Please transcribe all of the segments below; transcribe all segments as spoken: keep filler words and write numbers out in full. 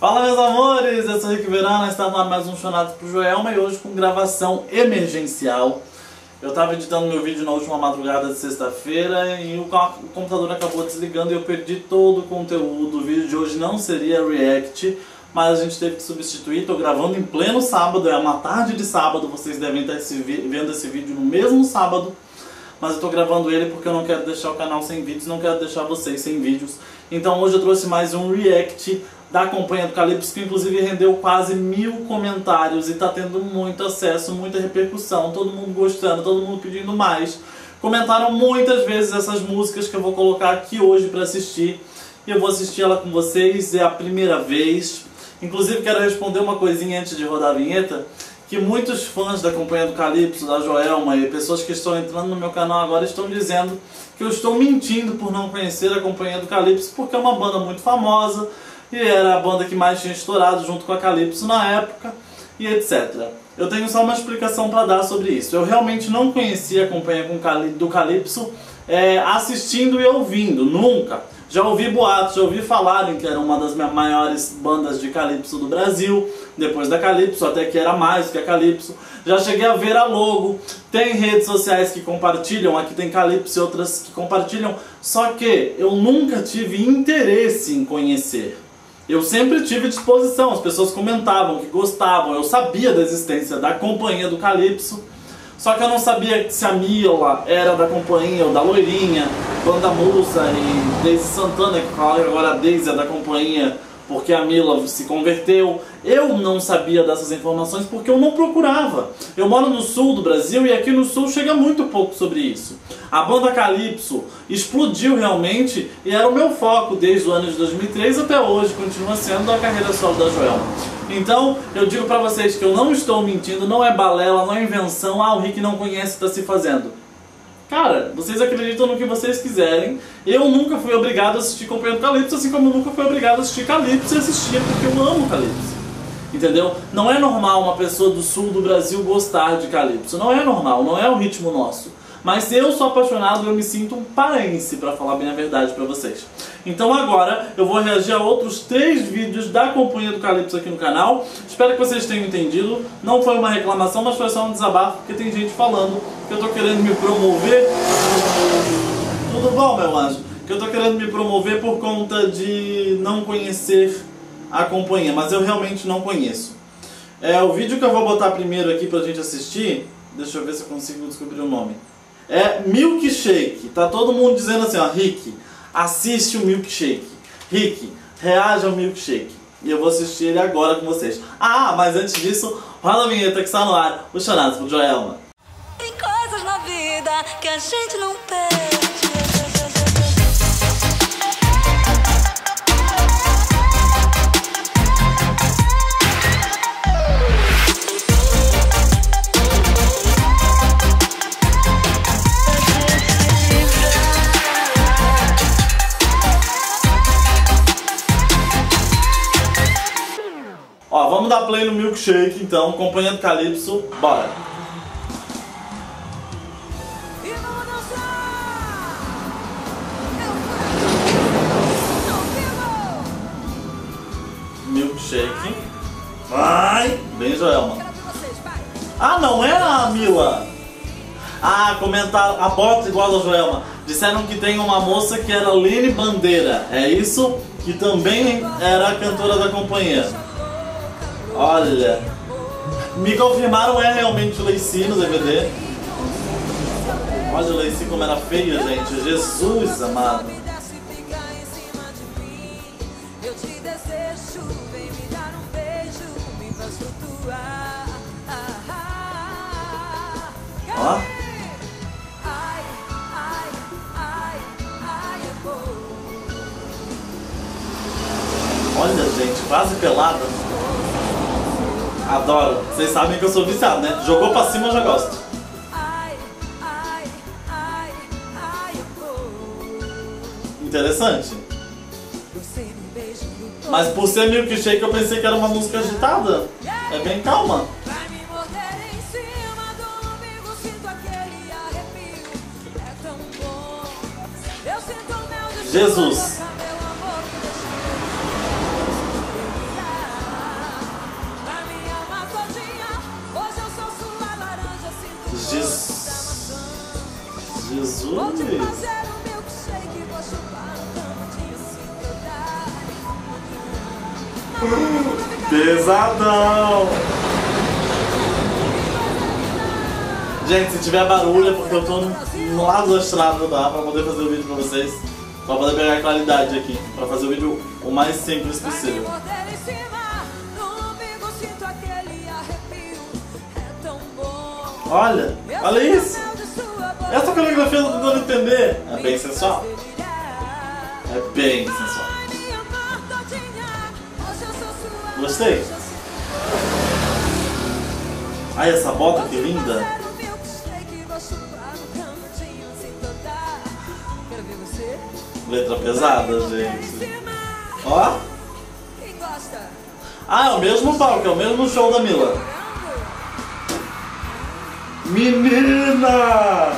Fala, meus amores, eu sou o Rick Verana, está no ar mais um Chonados pro Joelma e hoje com gravação emergencial. Eu estava editando meu vídeo na última madrugada de sexta-feira e o computador acabou desligando e eu perdi todo o conteúdo. O vídeo de hoje não seria react, mas a gente teve que substituir. Estou gravando em pleno sábado, é uma tarde de sábado, vocês devem estar vendo esse vídeo no mesmo sábado. Mas eu estou gravando ele porque eu não quero deixar o canal sem vídeos, não quero deixar vocês sem vídeos. Então hoje eu trouxe mais um react da Companhia do Calypso, que inclusive rendeu quase mil comentários e está tendo muito acesso, muita repercussão, todo mundo gostando, todo mundo pedindo mais. Comentaram muitas vezes essas músicas que eu vou colocar aqui hoje para assistir. E eu vou assistir ela com vocês, é a primeira vez. Inclusive quero responder uma coisinha antes de rodar a vinheta, que muitos fãs da Companhia do Calypso, da Joelma e pessoas que estão entrando no meu canal agora estão dizendo que eu estou mentindo por não conhecer a Companhia do Calypso, porque é uma banda muito famosa e era a banda que mais tinha estourado junto com a Calypso na época e etcétera. Eu tenho só uma explicação para dar sobre isso. Eu realmente não conhecia a Companhia do Calypso é, assistindo e ouvindo, nunca. Já ouvi boatos, já ouvi falarem que era uma das maiores bandas de Calypso do Brasil, depois da Calypso, até que era mais que a Calypso. Já cheguei a ver a logo, tem redes sociais que compartilham, aqui tem Calypso e outras que compartilham, só que eu nunca tive interesse em conhecer. Eu sempre tive disposição, as pessoas comentavam que gostavam, eu sabia da existência da Companhia do Calypso, só que eu não sabia se a Mila era da Companhia ou da Loirinha, Banda Musa e Daisy Santana, que fala que agora a Daisy é da Companhia porque a Mila se converteu. Eu não sabia dessas informações porque eu não procurava. Eu moro no sul do Brasil e aqui no sul chega muito pouco sobre isso. A banda Calypso explodiu realmente e era o meu foco desde o ano de dois mil e três até hoje, continua sendo a carreira solo da Joelma. Então, eu digo pra vocês que eu não estou mentindo, não é balela, não é invenção, ah, o Rick não conhece, está se fazendo. Cara, vocês acreditam no que vocês quiserem. Eu nunca fui obrigado a assistir Companhia do Calypso, assim como eu nunca fui obrigado a assistir Calypso e assistir porque eu amo Calypso. Entendeu? Não é normal uma pessoa do sul do Brasil gostar de Calypso. Não é normal, não é o ritmo nosso. Mas eu sou apaixonado, eu me sinto um paraense, pra falar bem a verdade pra vocês. Então agora eu vou reagir a outros três vídeos da Companhia do Calypso aqui no canal. Espero que vocês tenham entendido. Não foi uma reclamação, mas foi só um desabafo, porque tem gente falando que eu tô querendo me promover. Tudo bom, meu anjo? Que eu tô querendo me promover por conta de não conhecer a Companhia, mas eu realmente não conheço. É, o vídeo que eu vou botar primeiro aqui pra gente assistir, deixa eu ver se eu consigo descobrir o nome. É Milkshake. Tá todo mundo dizendo assim, ó, Rick, assiste o Milkshake. Rick, reage ao Milkshake. E eu vou assistir ele agora com vocês. Ah, mas antes disso, roda a vinheta que está no ar, o Chonados pro Joelma. Tem coisas na vida que a gente não perde. Ó, vamos dar play no Milkshake então, Companhia do Calypso, bora! Milkshake. Vai! Bem, Joelma. Ah, não era a Mila? Ah, comentaram, a bota igual a Joelma. Disseram que tem uma moça que era Lene Bandeira, é isso? Que também era a cantora da companhia. Olha, me confirmaram, é realmente Lacey no D V D. Olha a Lacey como era feia, gente. Jesus amado. Ó. Olha, gente, quase pelada. Adoro. Vocês sabem que eu sou viciado, né? Jogou pra cima, eu já gosto. Interessante. Mas por ser Milkshake eu pensei que era uma música agitada. É bem calma. Jesus. Pesadão! Gente, se tiver barulho é porque eu tô no, no lado da estrada, tá? Pra poder fazer o vídeo pra vocês. Pra poder pegar a qualidade aqui. Pra fazer o vídeo o mais simples possível. Olha, olha isso! Essa coreografia eu tô tentando entender. É bem sensual. É bem sensual. Gostei. Ai, essa bota que linda. Letra pesada, gente. Ó. Ah, é o mesmo palco, é o mesmo show da Mila. Menina!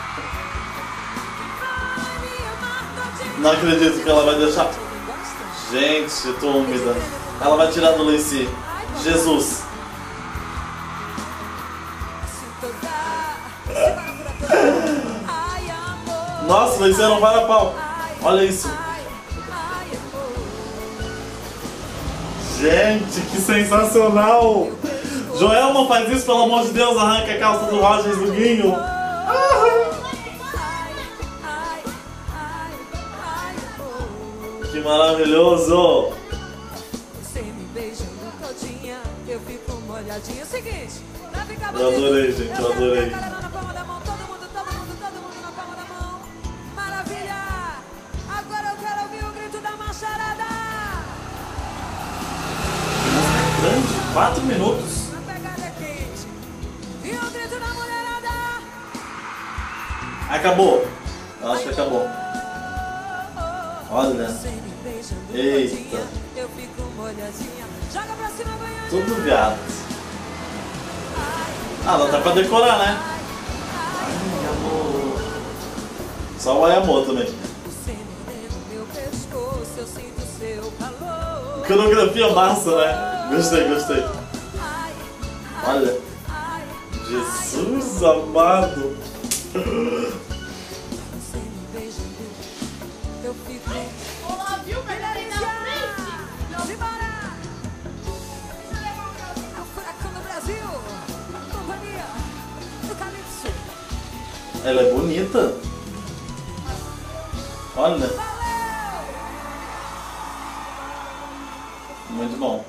Não acredito que ela vai deixar. Gente, tô úmida. Ela vai tirar do Lacy. Jesus. Nossa, Lacy não vai a pau. Olha isso. Gente, que sensacional. Joel, não faz isso, pelo amor de Deus. Arranca a calça do Rogers do Guinho. Que maravilhoso. Eu adorei, gente, eu adorei. Grande, quatro minutos. Acabou. Eu acho que acabou. Olha. Eita. Tudo viado. Ah, não tá pra decorar, né? Ai, amor. Só o ai, amor também. Coreografia massa, né? Gostei, gostei. Olha. Jesus amado. Olá, viu? Melhor aí na frente. Simbora! É o furacão do Brasil. Companhia do Calypso. Ela é bonita. Olha. Muito bom.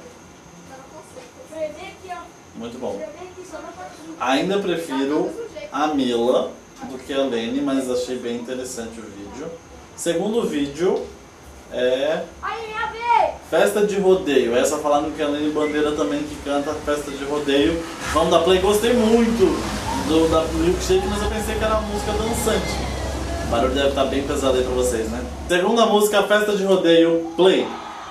Muito bom. Ainda prefiro a Mila do que a Lene, mas achei bem interessante o vídeo. Segundo vídeo é Festa de Rodeio. Essa falando que a Lene Bandeira também que canta Festa de Rodeio. Vamos dar play. Gostei muito do da Milkshake, mas eu pensei que era uma música dançante. O barulho deve estar bem pesado aí pra vocês, né? Segunda música, Festa de Rodeio, play.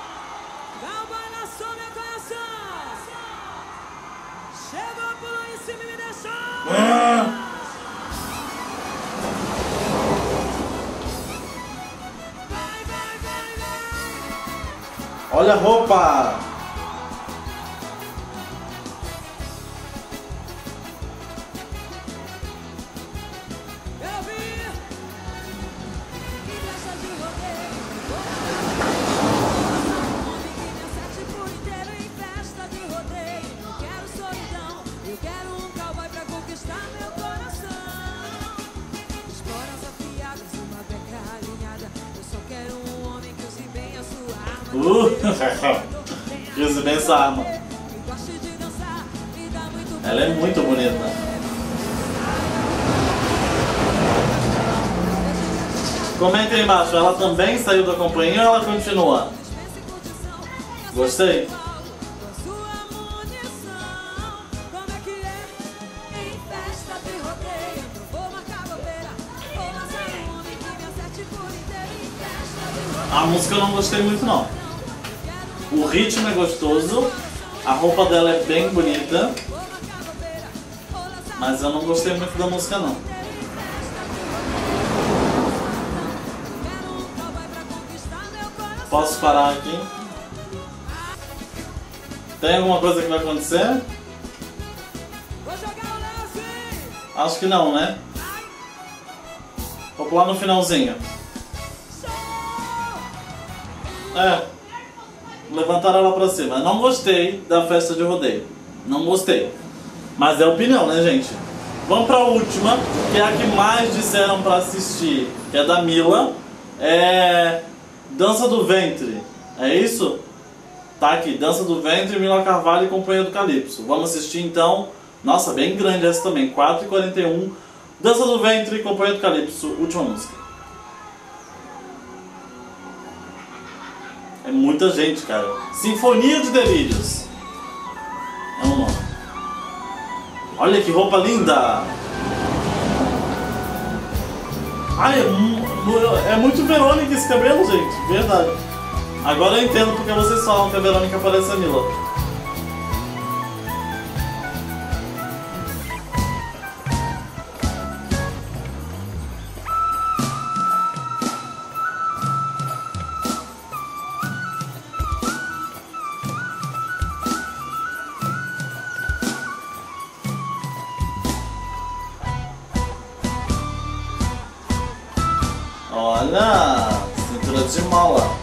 Ah! Olha a roupa! Uh, que use bem essa arma. Ela é muito bonita. Comentem aí embaixo, ela também saiu da companhia ou ela continua? Gostei. A música eu não gostei muito não. O ritmo é gostoso, a roupa dela é bem bonita, mas eu não gostei muito da música não. Posso parar aqui? Tem alguma coisa que vai acontecer? Acho que não, né? Vou pular no finalzinho. É. Levantaram ela pra cima. Não gostei da festa de rodeio. Não gostei. Mas é opinião, né, gente? Vamos pra última, que é a que mais disseram pra assistir. Que é da Mila. É... Dança do Ventre. É isso? Tá aqui. Dança do Ventre, Mila Carvalho e Companhia do Calypso. Vamos assistir então. Nossa, bem grande essa também. quatro e quarenta e um. Dança do Ventre, Companhia do Calypso. Última música. É muita gente, cara. Sinfonia de Delírios. Vamos lá. Olha que roupa linda. Ai, é, mu- é muito Verônica esse cabelo, gente. Verdade. Agora eu entendo porque vocês falam que a Verônica parece a Mila. Olha, cintura de mola.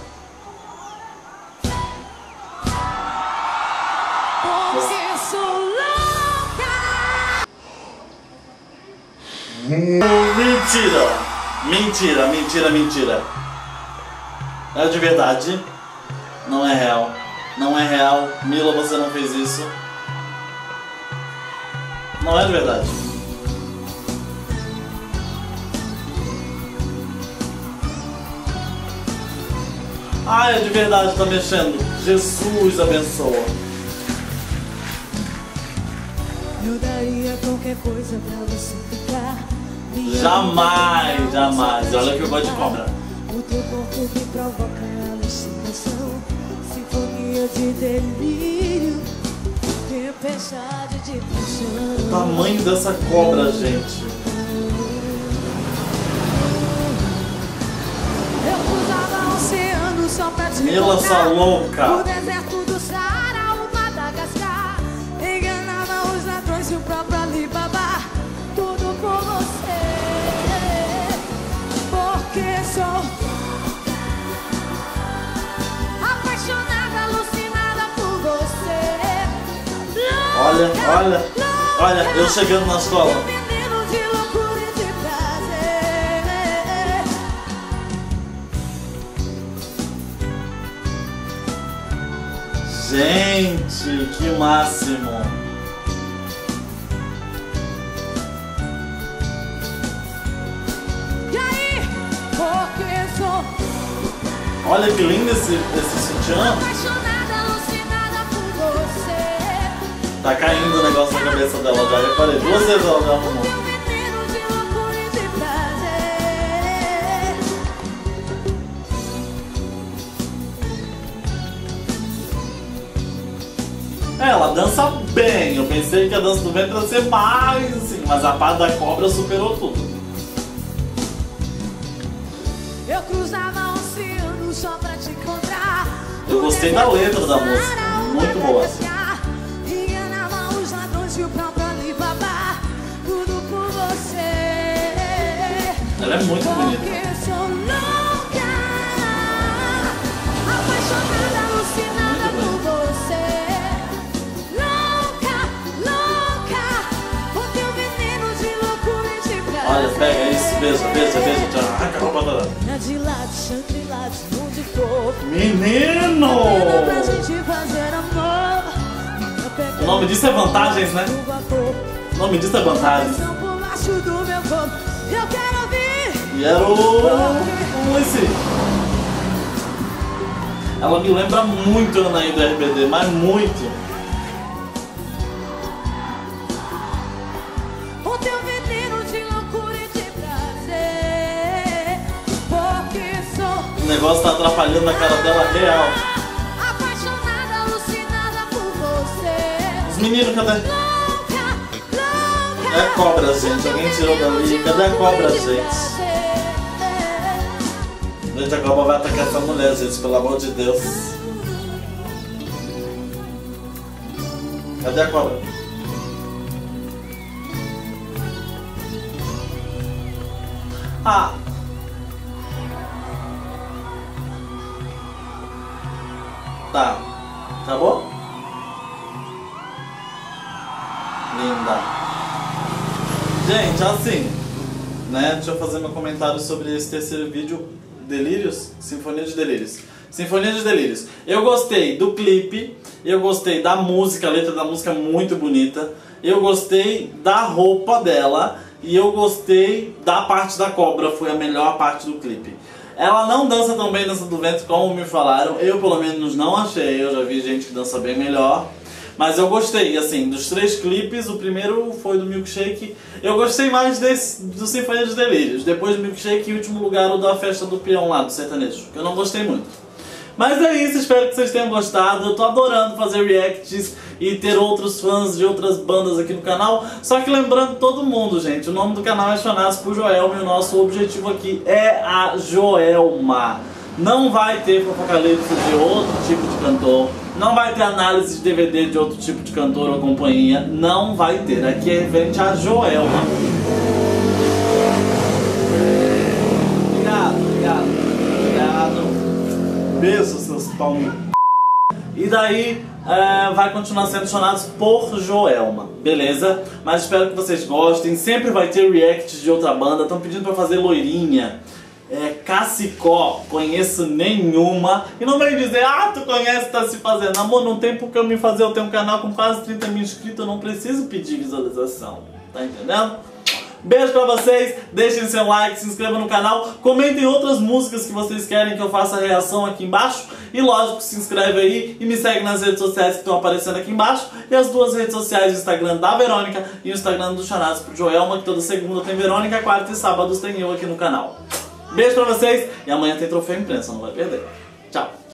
Porque sou louca. Mentira! Mentira, mentira, mentira. É de verdade. Não é real. Não é real. Mila, você não fez isso. Não é de verdade. Ah, é de verdade, tá mexendo. Jesus abençoa. Eu daria qualquer coisa pra você ficar. Minha Jamais, vida jamais. é Olha que eu gosto de cobra. O teu corpo me provoca alucinação, sinfonia de delírio, tempestade de paixão. O tamanho dessa cobra, gente. Eu cruzava o oceano só pra te Mila, encontrar. sua louca. O deserto do Saara, o Madagascar. Enganava os ladrões e o próprio Alibaba. Tudo por você. Porque sou apaixonada, alucinada por você. Olha, Louca, olha. louca, Olha, eu chegando na escola. um veneno de loucura e de prazer. Gente, que máximo. E aí? Porque sou Olha que lindo esse, esse sutiã. apaixonada, alucinada por você. Tá caindo o negócio na cabeça dela, já reparei. Duas vezes ela já arrumou. Um veneno de loucura e de prazer. É, ela dança bem. Eu pensei que a dança do ventre ia ser mais assim, mas a parte da cobra superou tudo. Eu cruzava o oceano só pra te encontrar. Eu gostei da letra da música, muito boa. Enganava os ladrões e o próprio Alibaba. Tudo por você. Ela é muito bonita. Porque sou louca, apaixonada, alucinada por você. Louca, louca, o teu veneno de loucura e de prazer. Olha, pega isso, beija, beija, beija, tchau. Arranca a roupa toda. Na de lá, de Shangri-La, de onde for. Menino! Pra gente fazer amor. O nome disso é vantagens, né? O vapor. O nome disso é vantagens. Não por baixo do meu corpo. Eu quero ouvir. E era o... o esse... Ela me lembra muito a Anaí do R B D, mas muito. O teu veneno de loucura e de prazer. Porque sou O negócio tá atrapalhando a cara dela real. apaixonada, alucinada por você. Os meninos, cadê? Louca, louca. É a cobra, gente. Alguém tirou dali. Cadê a cobra, gente? Gente, a cobra vai atacar essa mulher, gente, pelo amor de Deus. Cadê a cobra? Ah, Tá bom? Linda. Gente, assim, né? Deixa eu fazer meu comentário sobre esse terceiro vídeo. Delírios? Sinfonia de Delírios. Sinfonia de Delírios. Eu gostei do clipe, eu gostei da música, a letra da música é muito bonita. Eu gostei da roupa dela e eu gostei da parte da cobra, foi a melhor parte do clipe. Ela não dança tão bem Dança do Ventre como me falaram, eu pelo menos não achei, eu já vi gente que dança bem melhor. Mas eu gostei, assim, dos três clipes, o primeiro foi do Milkshake. Eu gostei mais desse, do Sinfonia dos Delírios. Depois do Milkshake, em último lugar, o da Festa do Peão lá, do sertanejo, que eu não gostei muito. Mas é isso, espero que vocês tenham gostado. Eu tô adorando fazer reacts e ter outros fãs de outras bandas aqui no canal. Só que lembrando todo mundo, gente, o nome do canal é Chonados por Joelma e o nosso objetivo aqui é a Joelma. Não vai ter fofocalipse de outro tipo de cantor, não vai ter análise de D V D de outro tipo de cantor ou companhia, não vai ter. Aqui é referente a Joelma. Obrigado, obrigado, obrigado. Beijo, seus palmos. E daí é, vai continuar sendo Chonados por Joelma, beleza? Mas espero que vocês gostem. Sempre vai ter reacts de outra banda. Estão pedindo pra fazer loirinha. É, Cacicó, conheço nenhuma. E não vem dizer, ah, tu conhece, tá se fazendo. Amor, não tem porque eu me fazer, eu tenho um canal com quase trinta mil inscritos, eu não preciso pedir visualização. Tá entendendo? Beijo pra vocês, deixem seu like, se inscrevam no canal, comentem outras músicas que vocês querem que eu faça reação aqui embaixo. E lógico, se inscreve aí e me segue nas redes sociais que estão aparecendo aqui embaixo. E as duas redes sociais, o Instagram da Verônica e o Instagram do Chonados por Joelma, que toda segunda tem Verônica, quarta e sábados tem eu aqui no canal. Beijo pra vocês e amanhã tem troféu imprensa, não vai perder. Tchau!